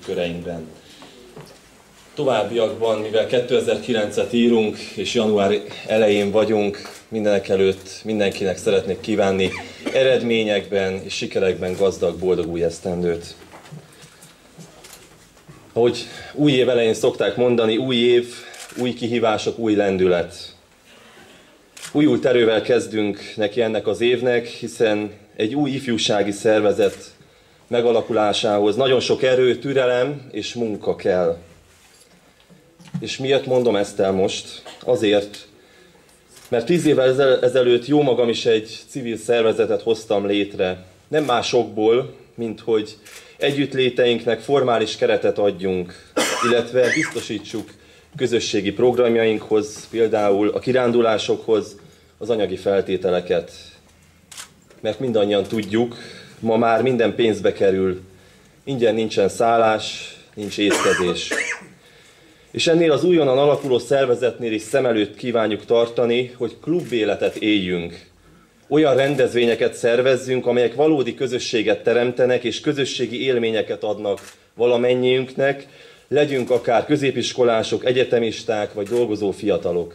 köreinkben. Továbbiakban, mivel 2009-et írunk, és január elején vagyunk, mindenekelőtt mindenkinek szeretnék kívánni eredményekben és sikerekben gazdag, boldog új esztendőt. Ahogy új év elején szokták mondani, új év, új kihívások, új lendület. Újult erővel kezdünk neki ennek az évnek, hiszen egy új ifjúsági szervezet megalakulásához nagyon sok erő, türelem és munka kell. És miért mondom ezt el most? Azért, mert 10 évvel ezelőtt jómagam is egy civil szervezetet hoztam létre. Nem másokból, mint hogy együttléteinknek formális keretet adjunk, illetve biztosítsuk közösségi programjainkhoz, például a kirándulásokhoz az anyagi feltételeket. Mert mindannyian tudjuk, ma már minden pénzbe kerül, ingyen nincsen szállás, nincs étkezés. És ennél az újonnan alakuló szervezetnél is szem előtt kívánjuk tartani, hogy klubéletet éljünk. Olyan rendezvényeket szervezzünk, amelyek valódi közösséget teremtenek és közösségi élményeket adnak valamennyiünknek, legyünk akár középiskolások, egyetemisták vagy dolgozó fiatalok.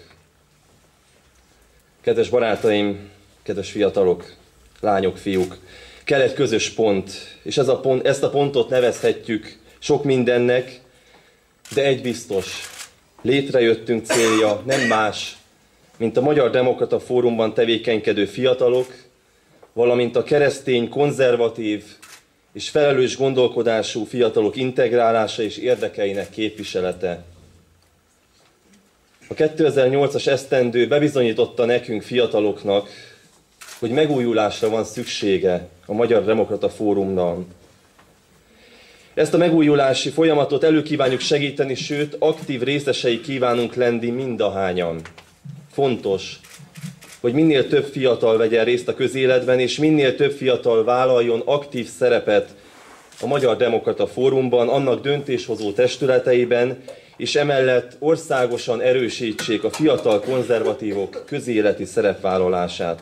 Kedves barátaim, kedves fiatalok, lányok, fiúk, kell egy közös pont, és ezt a pontot nevezhetjük sok mindennek, de egy biztos, létrejöttünk célja nem más, mint a Magyar Demokrata Fórumban tevékenykedő fiatalok, valamint a keresztény, konzervatív és felelős gondolkodású fiatalok integrálása és érdekeinek képviselete. A 2008-as esztendő bebizonyította nekünk fiataloknak, hogy megújulásra van szüksége a Magyar Demokrata Fórumban. Ezt a megújulási folyamatot előkívánjuk segíteni, sőt, aktív részesei kívánunk lenni mindahányan. Fontos, hogy minél több fiatal vegyen részt a közéletben, és minél több fiatal vállaljon aktív szerepet a Magyar Demokrata Fórumban, annak döntéshozó testületeiben, és emellett országosan erősítsék a fiatal konzervatívok közéleti szerepvállalását.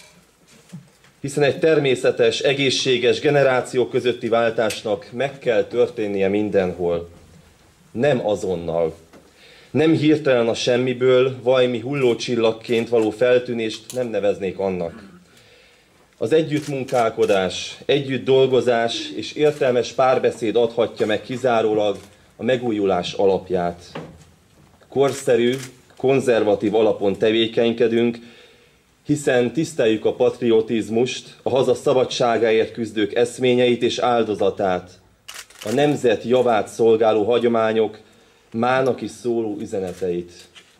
Hiszen egy természetes, egészséges generációk közötti váltásnak meg kell történnie mindenhol. Nem azonnal. Nem hirtelen a semmiből, valami hullócsillagként való feltűnést nem neveznék annak. Az együttmunkálkodás, együtt dolgozás és értelmes párbeszéd adhatja meg kizárólag a megújulás alapját. Korszerű, konzervatív alapon tevékenykedünk, hiszen tiszteljük a patriotizmust, a haza szabadságáért küzdők eszményeit és áldozatát, a nemzet javát szolgáló hagyományok mának is szóló üzeneteit.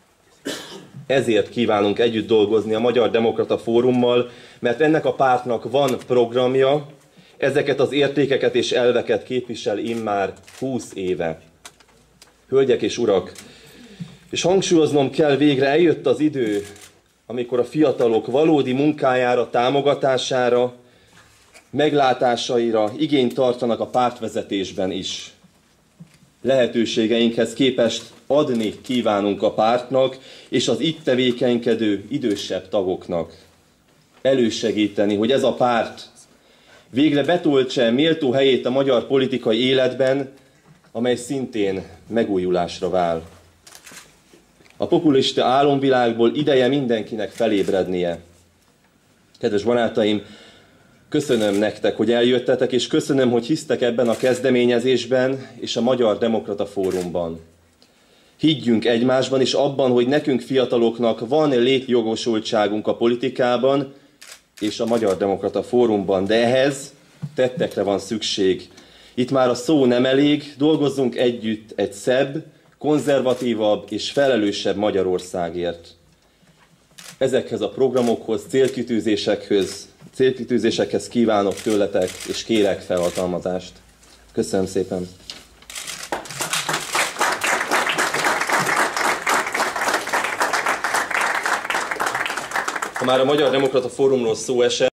Ezért kívánunk együtt dolgozni a Magyar Demokrata Fórummal, mert ennek a pártnak van programja, ezeket az értékeket és elveket képvisel immár 20 éve. Hölgyek és urak, és hangsúlyoznom kell, végre eljött az idő, amikor a fiatalok valódi munkájára, támogatására, meglátásaira igényt tartanak a pártvezetésben is. Lehetőségeinkhez képest adni kívánunk a pártnak és az itt tevékenykedő idősebb tagoknak. Elősegíteni, hogy ez a párt végre betöltse méltó helyét a magyar politikai életben, amely szintén megújulásra vár. A populista álomvilágból ideje mindenkinek felébrednie. Kedves barátaim, köszönöm nektek, hogy eljöttetek, és köszönöm, hogy hisztek ebben a kezdeményezésben és a Magyar Demokrata Fórumban. Higgyünk egymásban és abban, hogy nekünk fiataloknak van létjogosultságunk a politikában és a Magyar Demokrata Fórumban, de ehhez tettekre van szükség. Itt már a szó nem elég, dolgozzunk együtt egy szebb, konzervatívabb és felelősebb Magyarországért. Ezekhez a programokhoz, célkitűzésekhez kívánok tőletek, és kérek felhatalmazást. Köszönöm szépen! Ha már a Magyar Demokrata Fórumról szó esett,